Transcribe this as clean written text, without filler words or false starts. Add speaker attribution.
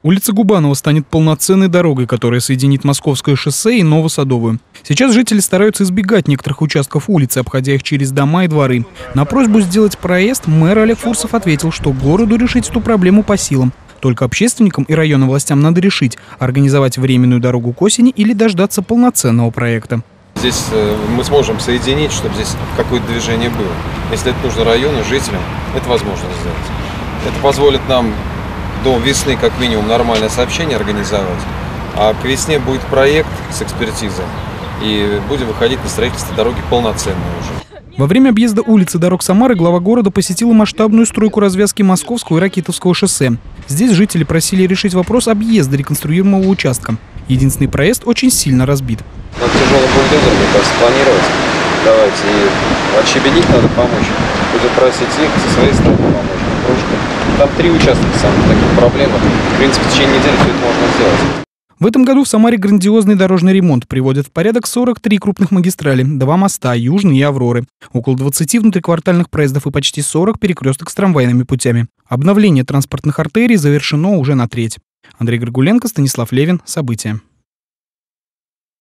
Speaker 1: Улица Губанова станет полноценной дорогой, которая соединит Московское шоссе и Новосадовую. Сейчас жители стараются избегать некоторых участков улицы, обходя их через дома и дворы. На просьбу сделать проезд мэр Олег Фурсов ответил, что городу решить эту проблему по силам. Только общественникам и районным властям надо решить, организовать временную дорогу к осени или дождаться полноценного проекта.
Speaker 2: Здесь мы сможем соединить, чтобы здесь какое-то движение было. Если это нужно району, жителям, это возможно сделать. Это позволит нам до весны как минимум нормальное сообщение организовать, а к весне будет проект с экспертизой, и будем выходить на строительство дороги полноценной уже.
Speaker 1: Во время объезда улицы дорог Самары глава города посетила масштабную стройку развязки Московского и Ракитовского шоссе. Здесь жители просили решить вопрос объезда реконструируемого участка. Единственный проезд очень сильно разбит.
Speaker 2: Надо тяжелым бульдозером, мне кажется, планировать. Давайте, и отщебенить надо помочь. Будет просить их, со своей стороны помочь. Там 3 участка самых таких проблемных. В принципе, в течение недели все это можно сделать.
Speaker 1: В этом году в Самаре грандиозный дорожный ремонт приводит в порядок 43 крупных магистрали, 2 моста, Южный и Авроры, около 20 внутриквартальных проездов и почти 40 перекресток с трамвайными путями. Обновление транспортных артерий завершено уже на треть. Андрей Григуленко, Станислав Левин. События.